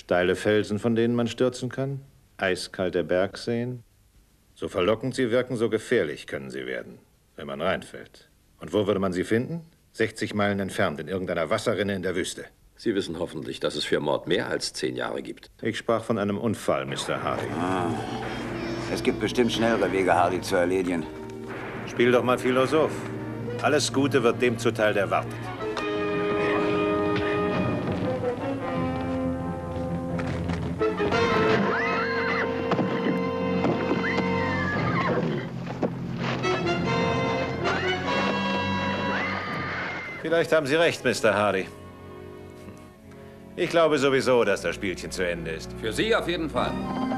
Steile Felsen, von denen man stürzen kann? Eiskalte Bergseen? So verlockend sie wirken, so gefährlich können sie werden, wenn man reinfällt. Und wo würde man sie finden? 60 Meilen entfernt, in irgendeiner Wasserrinne in der Wüste. Sie wissen hoffentlich, dass es für Mord mehr als 10 Jahre gibt. Ich sprach von einem Unfall, Mr. Hardy. Ah. Es gibt bestimmt schnellere Wege, Hardy zu erledigen. Spiel doch mal Philosoph. Alles Gute wird dem zuteil, der wartet. Vielleicht haben Sie recht, Mr. Hardy. Ich glaube sowieso, dass das Spielchen zu Ende ist. Für Sie auf jeden Fall.